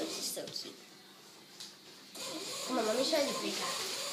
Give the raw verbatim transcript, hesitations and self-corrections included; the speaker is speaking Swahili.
Felix is so cute. Come on, let me show you the free cat.